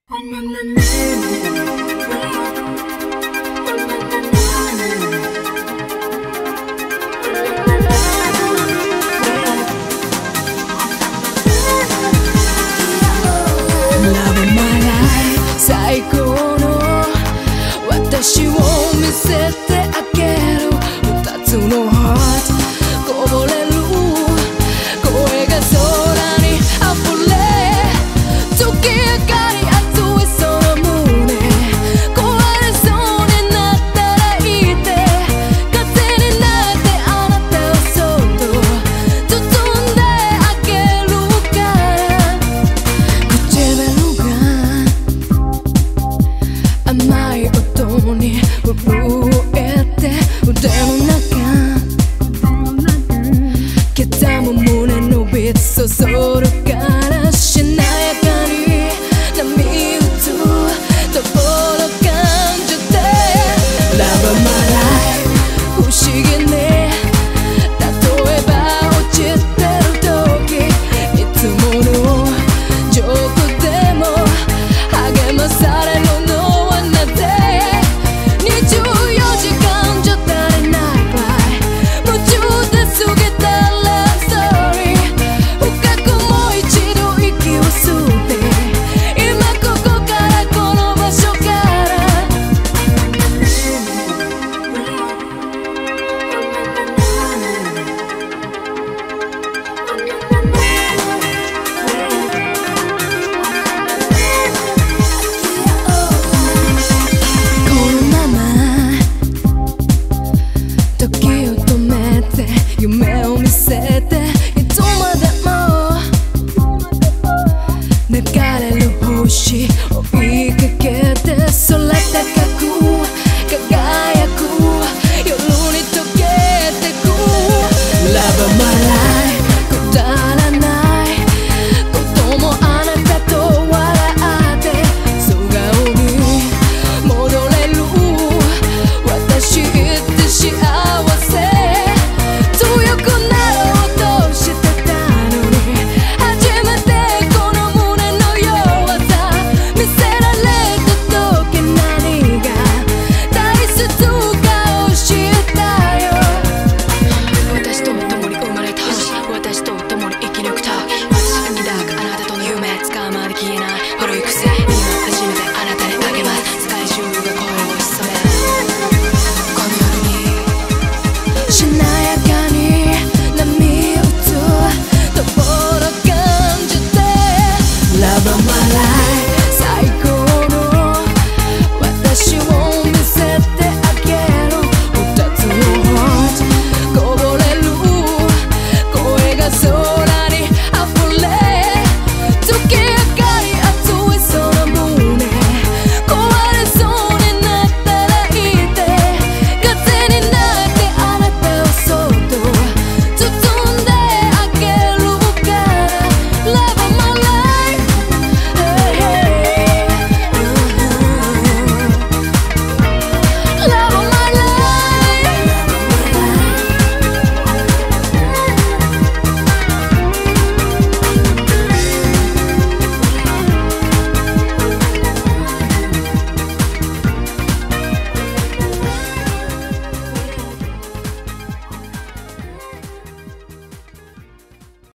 最高の私を見せてあげる二つのハートこぼれる声が空に溢れ時明かり熱いその胸壊れそうになったら言って風になってあなたをそっと包んであげるから唇が甘い音に震えて腕の中刻む胸のビートそそるからしなやかに波打つところ感じて Love my life 不思議に例えば落ちてる時いつものジョークでも励まされるのはなぜ24時間じゃ足りないくらい夢中で過ぎたラブストーリー深くもう一度息を吸って今ここからこの場所からこのまま時を止めて夢を見せていつまでも流れる星を追いかけて空高く輝く夜に溶けてく Love my life くだらないこともあなたと笑って素顔に戻れる私って幸せ強くなろうとしてたのに初めてこの胸の弱さ見せられた時何が大切か教えたよ私と共に生まれた星私と共に生き抜くた私に抱くあなたとの夢捕まで消えない古い癖今初めて